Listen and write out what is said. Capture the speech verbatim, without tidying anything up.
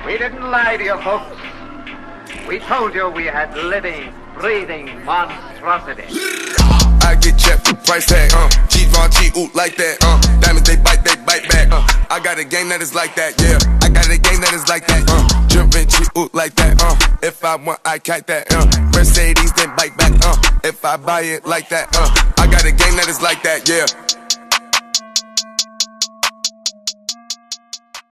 We didn't lie to you folks. We told you we had living, breathing monstrosities. I get checked for price tag, uh G-Von G-Oot like that, uh Diamonds they bite, they bite back, uh I got a game that is like that, yeah I got a game that is like that, uh Driven G-Oot like that, uh If I want, I kite that, uh Mercedes then bite back, uh If I buy it like that, uh I got a game that is like that, yeah